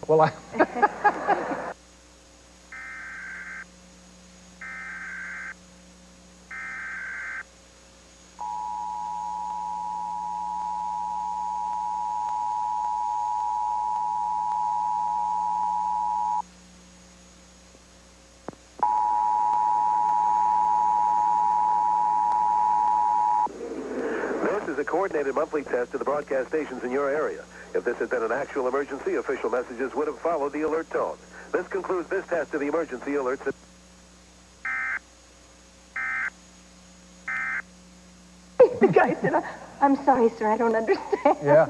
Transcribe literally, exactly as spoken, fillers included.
Well, I... This is a coordinated monthly test to the broadcast stations in your area. If this had been an actual emergency, official messages would have followed the alert tone. This concludes this test of the emergency alerts. The guy said, I'm sorry, sir, I don't understand. Yeah.